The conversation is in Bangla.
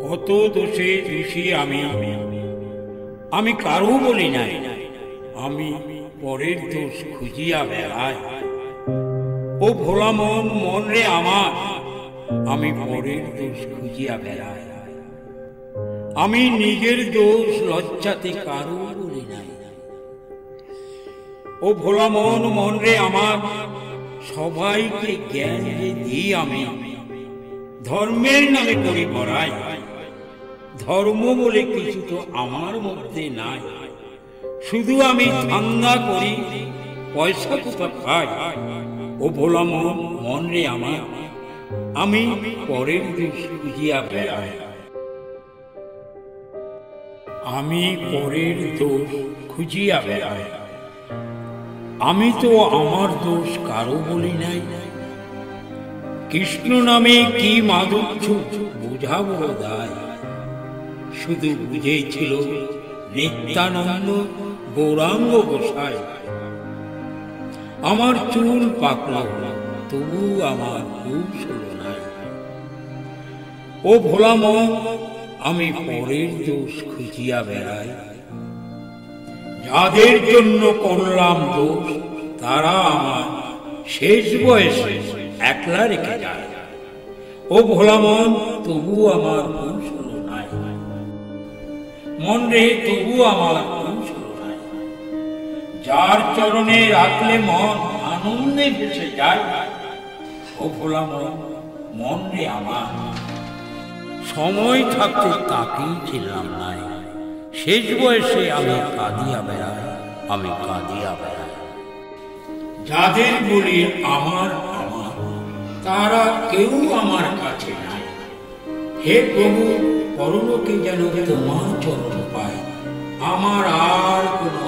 কত দোষে দোষী আমি, আমি কারো বলি নাই। আমি পরের দোষ খুঁজিয়া বেড়াই। ও ভোলা মন, মন রে আমার, আমি পরের দোষ খুঁজিয়া বেড়াই। আমি নিজের দোষ লজ্জাতে কারো বলি নাই। ও ভোলা মন, মন রে আমার, সবাইকে জ্ঞান যে দিই আমি, ধর্মের নামে করি বড়াই। ধর্ম বলে কিছু তো আমার মধ্যে নাই। শুধু আমি ধান্দা করি, পয়সা কোথা পাই। ও ভোলা মন, মন রে আমার, আমি পরের দোষ খুঁজিয়া বেড়াই। আমি পরের দোষ খুঁজিয়া বেড়াই। আমি তো আমার দোষ কারো বলি নাই। কৃষ্ণ নামে কি মাধুর্য বুঝাবো দায়। শুধু বুঝেছিল নিত্যানন্দ গৌরাঙ্গ গোসাই। আমার চুল পাকল, তবু আমার হুঁশ হলো নাই। ও ভোলা মন, আমি পরের দোষ খুঁজিয়া বেড়াই। যাদের জন্য করলাম দোষ, তারা আমার শেষ বয়সে একলা রেখে যায়। ও ভোলা মন, তবু আমার হুঁশ হলো নাই। মন রে, তবু আমার হুঁশ হলো নাই। যার চরণে রাখলে মন আনন্দে ভেসে যায়। ও ভোলা মন, মন রে আমার, সময় থাকতে তাকেই ছিলাম নাই। শেষ বয়সে আমি কাঁদিয়া বেড়াই, আমি কাঁদিয়া বেড়াই। যাদের বলি আমার আমার, তারা কেউ আমার কাছে নাই। হে প্রভু, পরলোকে যেন তোমার চরণ পাই, আমার আর কোনো